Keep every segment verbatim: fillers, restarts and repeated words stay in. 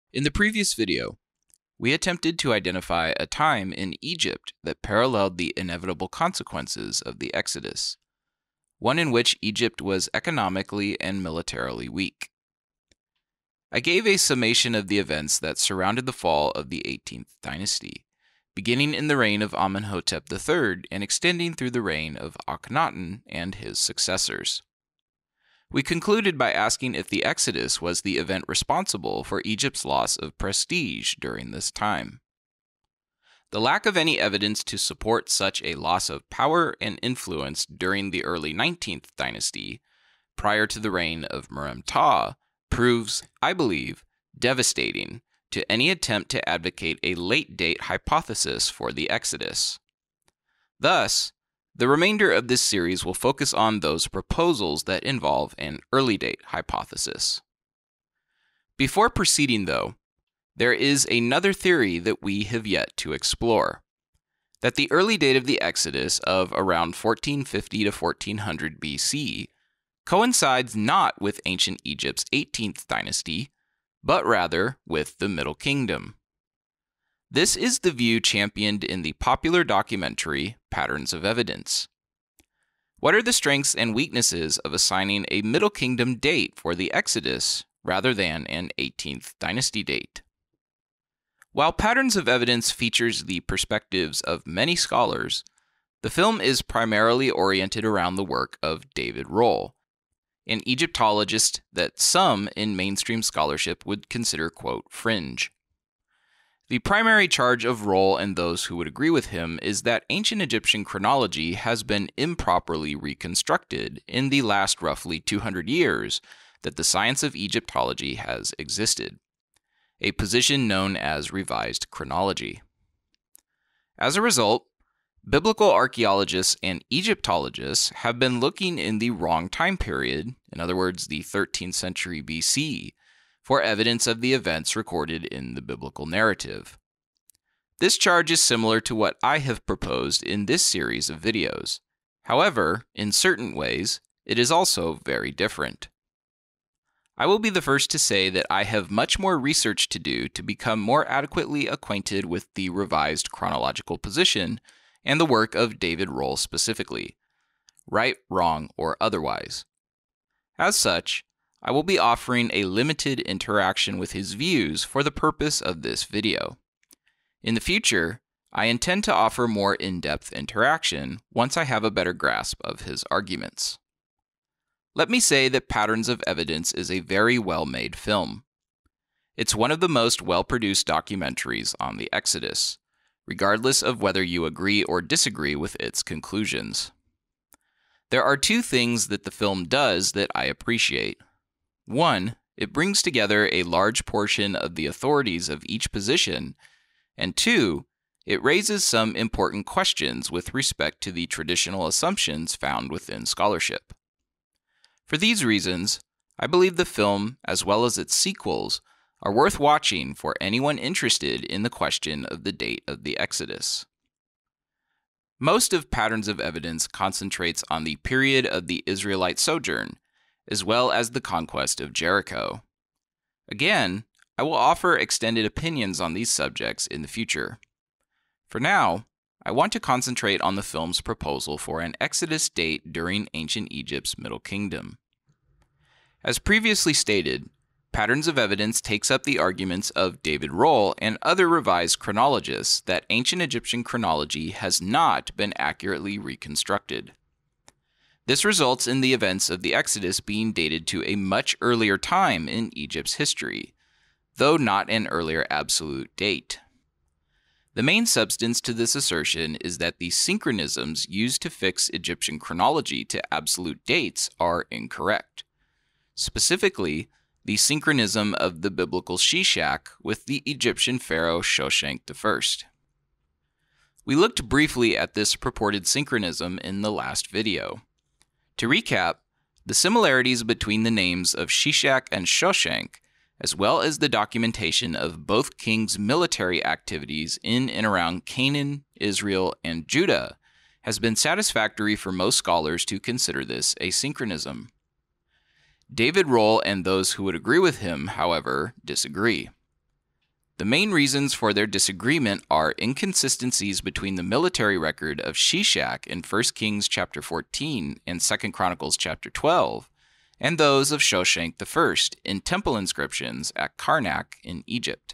In the previous video, we attempted to identify a time in Egypt that paralleled the inevitable consequences of the Exodus, one in which Egypt was economically and militarily weak. I gave a summation of the events that surrounded the fall of the eighteenth dynasty, beginning in the reign of Amenhotep the third and extending through the reign of Akhenaten and his successors. We concluded by asking if the Exodus was the event responsible for Egypt's loss of prestige during this time. The lack of any evidence to support such a loss of power and influence during the early nineteenth dynasty, prior to the reign of Merenptah, proves, I believe, devastating to any attempt to advocate a late-date hypothesis for the Exodus. Thus, the remainder of this series will focus on those proposals that involve an early-date hypothesis. Before proceeding, though, there is another theory that we have yet to explore, that the early date of the Exodus of around fourteen fifty to fourteen hundred B C coincides not with ancient Egypt's eighteenth dynasty, but rather with the Middle Kingdom. This is the view championed in the popular documentary Patterns of Evidence. What are the strengths and weaknesses of assigning a Middle Kingdom date for the Exodus rather than an eighteenth dynasty date? While Patterns of Evidence features the perspectives of many scholars, the film is primarily oriented around the work of David Rohl, an Egyptologist that some in mainstream scholarship would consider, quote, fringe. The primary charge of Rohl and those who would agree with him is that ancient Egyptian chronology has been improperly reconstructed in the last roughly two hundred years that the science of Egyptology has existed, a position known as revised chronology. As a result, biblical archaeologists and Egyptologists have been looking in the wrong time period, in other words, the thirteenth century B C, for evidence of the events recorded in the biblical narrative. This charge is similar to what I have proposed in this series of videos. However, in certain ways, it is also very different. I will be the first to say that I have much more research to do to become more adequately acquainted with the revised chronological position and the work of David Rohl specifically, right, wrong, or otherwise. As such, I will be offering a limited interaction with his views for the purpose of this video. In the future, I intend to offer more in-depth interaction once I have a better grasp of his arguments. Let me say that Patterns of Evidence is a very well-made film. It's one of the most well-produced documentaries on the Exodus, regardless of whether you agree or disagree with its conclusions. There are two things that the film does that I appreciate. One, it brings together a large portion of the authorities of each position, and two, it raises some important questions with respect to the traditional assumptions found within scholarship. For these reasons, I believe the film, as well as its sequels, are worth watching for anyone interested in the question of the date of the Exodus. Most of Patterns of Evidence concentrates on the period of the Israelite sojourn, as well as the conquest of Jericho. Again, I will offer extended opinions on these subjects in the future. For now, I want to concentrate on the film's proposal for an Exodus date during ancient Egypt's Middle Kingdom. As previously stated, Patterns of Evidence takes up the arguments of David Rohl and other revised chronologists that ancient Egyptian chronology has not been accurately reconstructed. This results in the events of the Exodus being dated to a much earlier time in Egypt's history, though not an earlier absolute date. The main substance to this assertion is that the synchronisms used to fix Egyptian chronology to absolute dates are incorrect. Specifically, the synchronism of the Biblical Shishak with the Egyptian pharaoh Shoshenq the First. We looked briefly at this purported synchronism in the last video. To recap, the similarities between the names of Shishak and Shoshenq, as well as the documentation of both kings' military activities in and around Canaan, Israel, and Judah, has been satisfactory for most scholars to consider this a synchronism. David Rohl and those who would agree with him, however, disagree. The main reasons for their disagreement are inconsistencies between the military record of Shishak in First Kings chapter fourteen and Second Chronicles chapter twelve, and those of Shoshenq I in temple inscriptions at Karnak in Egypt.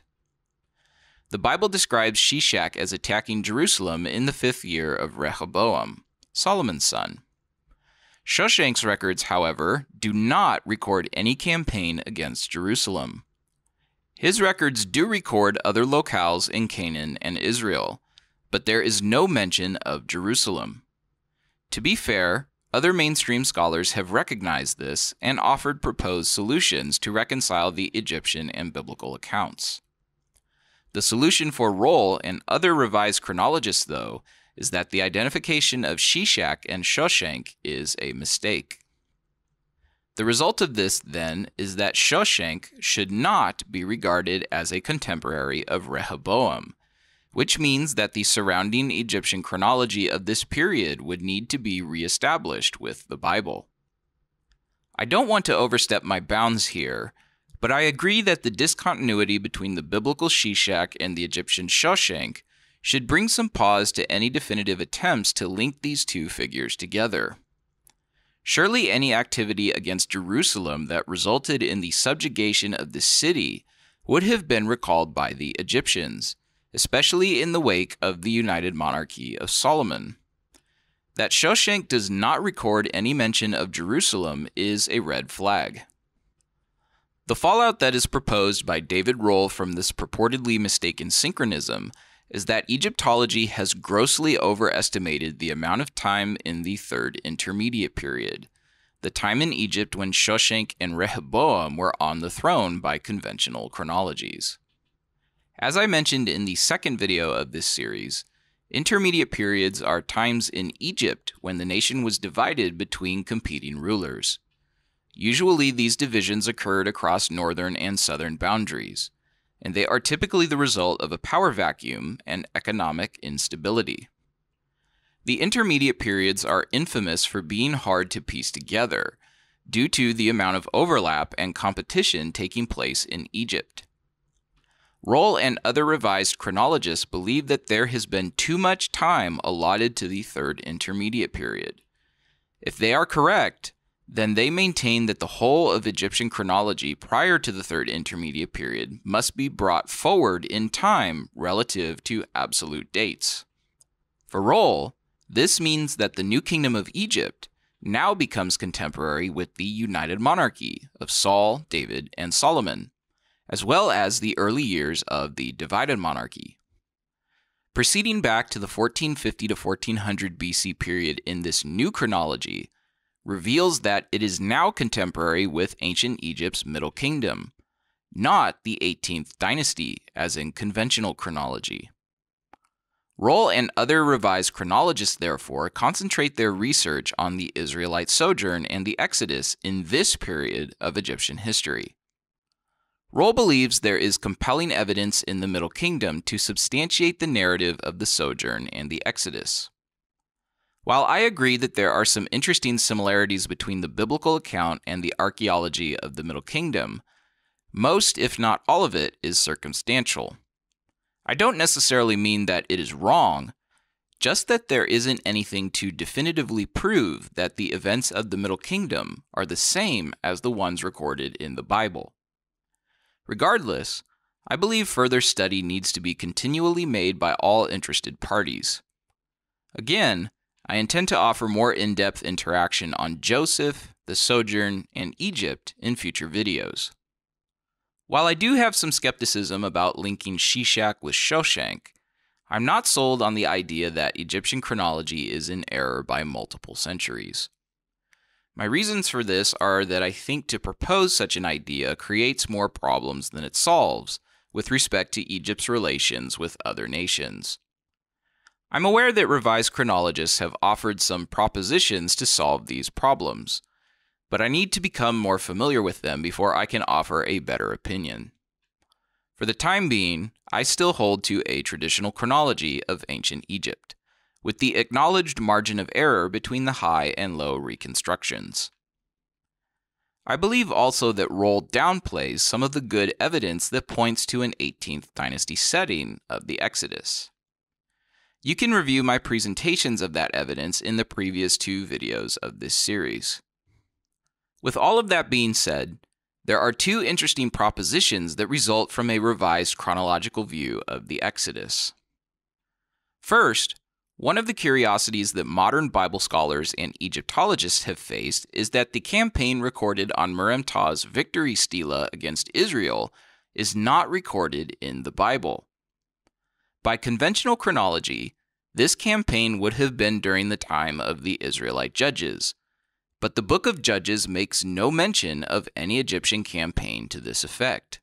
The Bible describes Shishak as attacking Jerusalem in the fifth year of Rehoboam, Solomon's son. Shoshenq's records, however, do not record any campaign against Jerusalem. His records do record other locales in Canaan and Israel, but there is no mention of Jerusalem. To be fair, other mainstream scholars have recognized this and offered proposed solutions to reconcile the Egyptian and biblical accounts. The solution for Rohl and other revised chronologists, though, is that the identification of Shishak and Shoshenq is a mistake. The result of this, then, is that Shoshenq should not be regarded as a contemporary of Rehoboam, which means that the surrounding Egyptian chronology of this period would need to be reestablished with the Bible. I don't want to overstep my bounds here, but I agree that the discontinuity between the biblical Shishak and the Egyptian Shoshenq should bring some pause to any definitive attempts to link these two figures together. Surely any activity against Jerusalem that resulted in the subjugation of the city would have been recalled by the Egyptians, especially in the wake of the united monarchy of Solomon. That Shoshenq does not record any mention of Jerusalem is a red flag. The fallout that is proposed by David Rohl from this purportedly mistaken synchronism is that Egyptology has grossly overestimated the amount of time in the Third Intermediate Period, the time in Egypt when Shoshenq and Rehoboam were on the throne by conventional chronologies. As I mentioned in the second video of this series, intermediate periods are times in Egypt when the nation was divided between competing rulers. Usually these divisions occurred across northern and southern boundaries, and they are typically the result of a power vacuum and economic instability. The intermediate periods are infamous for being hard to piece together, due to the amount of overlap and competition taking place in Egypt. Rohl and other revised chronologists believe that there has been too much time allotted to the Third Intermediate Period. If they are correct, then they maintain that the whole of Egyptian chronology prior to the Third Intermediate Period must be brought forward in time relative to absolute dates. For Rohl, this means that the New Kingdom of Egypt now becomes contemporary with the united monarchy of Saul, David, and Solomon, as well as the early years of the divided monarchy. Proceeding back to the fourteen fifty to fourteen hundred B C period in this new chronology reveals that it is now contemporary with ancient Egypt's Middle Kingdom, not the eighteenth dynasty as in conventional chronology. Rohl and other revised chronologists, therefore, concentrate their research on the Israelite sojourn and the Exodus in this period of Egyptian history. Rohl believes there is compelling evidence in the Middle Kingdom to substantiate the narrative of the sojourn and the Exodus. While I agree that there are some interesting similarities between the biblical account and the archaeology of the Middle Kingdom, most, if not all of it, is circumstantial. I don't necessarily mean that it is wrong, just that there isn't anything to definitively prove that the events of the Middle Kingdom are the same as the ones recorded in the Bible. Regardless, I believe further study needs to be continually made by all interested parties. Again, I intend to offer more in-depth interaction on Joseph, the sojourn, and Egypt in future videos. While I do have some skepticism about linking Shishak with Shoshenq, I'm not sold on the idea that Egyptian chronology is in error by multiple centuries. My reasons for this are that I think to propose such an idea creates more problems than it solves with respect to Egypt's relations with other nations. I'm aware that revised chronologists have offered some propositions to solve these problems, but I need to become more familiar with them before I can offer a better opinion. For the time being, I still hold to a traditional chronology of ancient Egypt, with the acknowledged margin of error between the high and low reconstructions. I believe also that Rohl downplays some of the good evidence that points to an eighteenth dynasty setting of the Exodus. You can review my presentations of that evidence in the previous two videos of this series. With all of that being said, there are two interesting propositions that result from a revised chronological view of the Exodus. First, one of the curiosities that modern Bible scholars and Egyptologists have faced is that the campaign recorded on Merimta's victory stela against Israel is not recorded in the Bible. By conventional chronology, this campaign would have been during the time of the Israelite judges, but the book of Judges makes no mention of any Egyptian campaign to this effect.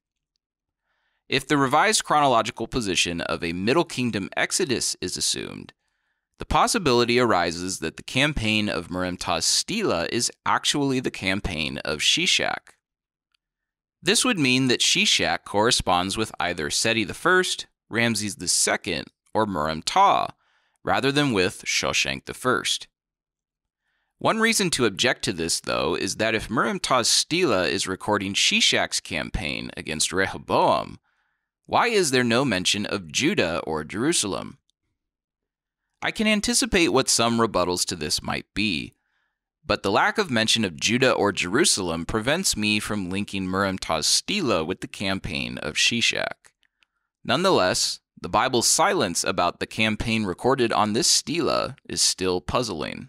If the revised chronological position of a Middle Kingdom exodus is assumed, the possibility arises that the campaign of Merimta's stela is actually the campaign of Shishak. This would mean that Shishak corresponds with either Seti the First, Ramses the Second, or Merimta, rather than with Shoshenq the First. One reason to object to this, though, is that if Merimta's stela is recording Shishak's campaign against Rehoboam, why is there no mention of Judah or Jerusalem? I can anticipate what some rebuttals to this might be, but the lack of mention of Judah or Jerusalem prevents me from linking Merimta's stela with the campaign of Shishak. Nonetheless, the Bible's silence about the campaign recorded on this stela is still puzzling.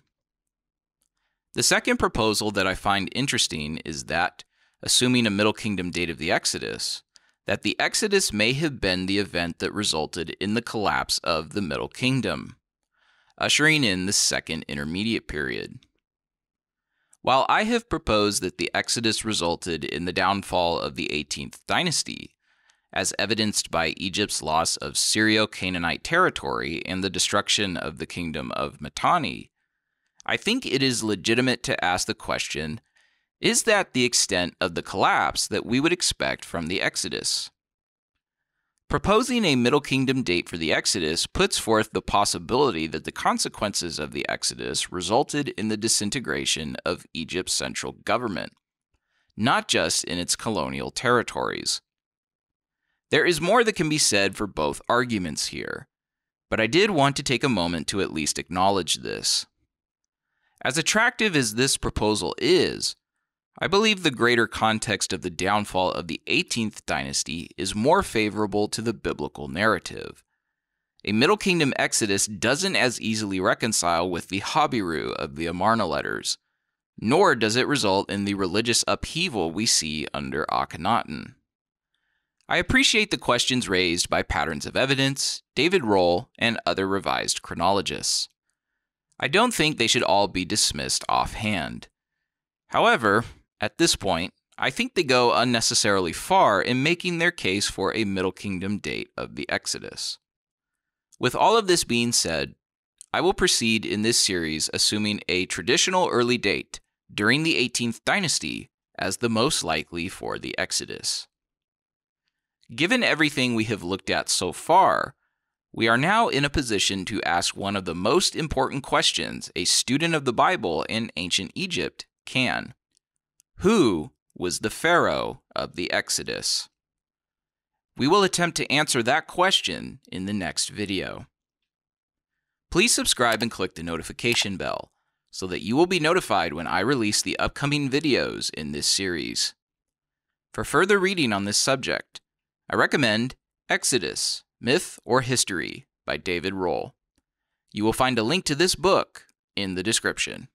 The second proposal that I find interesting is that, assuming a Middle Kingdom date of the Exodus, that the Exodus may have been the event that resulted in the collapse of the Middle Kingdom, ushering in the Second Intermediate Period. While I have proposed that the Exodus resulted in the downfall of the eighteenth dynasty, as evidenced by Egypt's loss of Syro-Canaanite territory and the destruction of the kingdom of Mitanni, I think it is legitimate to ask the question, is that the extent of the collapse that we would expect from the Exodus? Proposing a Middle Kingdom date for the Exodus puts forth the possibility that the consequences of the Exodus resulted in the disintegration of Egypt's central government, not just in its colonial territories. There is more that can be said for both arguments here, but I did want to take a moment to at least acknowledge this. As attractive as this proposal is, I believe the greater context of the downfall of the eighteenth dynasty is more favorable to the biblical narrative. A Middle Kingdom exodus doesn't as easily reconcile with the Habiru of the Amarna letters, nor does it result in the religious upheaval we see under Akhenaten. I appreciate the questions raised by Patterns of Evidence, David Rohl, and other revised chronologists. I don't think they should all be dismissed offhand. However, at this point, I think they go unnecessarily far in making their case for a Middle Kingdom date of the Exodus. With all of this being said, I will proceed in this series assuming a traditional early date during the eighteenth dynasty as the most likely for the Exodus. Given everything we have looked at so far, we are now in a position to ask one of the most important questions a student of the Bible in ancient Egypt can. Who was the pharaoh of the Exodus? We will attempt to answer that question in the next video. Please subscribe and click the notification bell so that you will be notified when I release the upcoming videos in this series. For further reading on this subject, I recommend Exodus, Myth or History by David Rohl. You will find a link to this book in the description.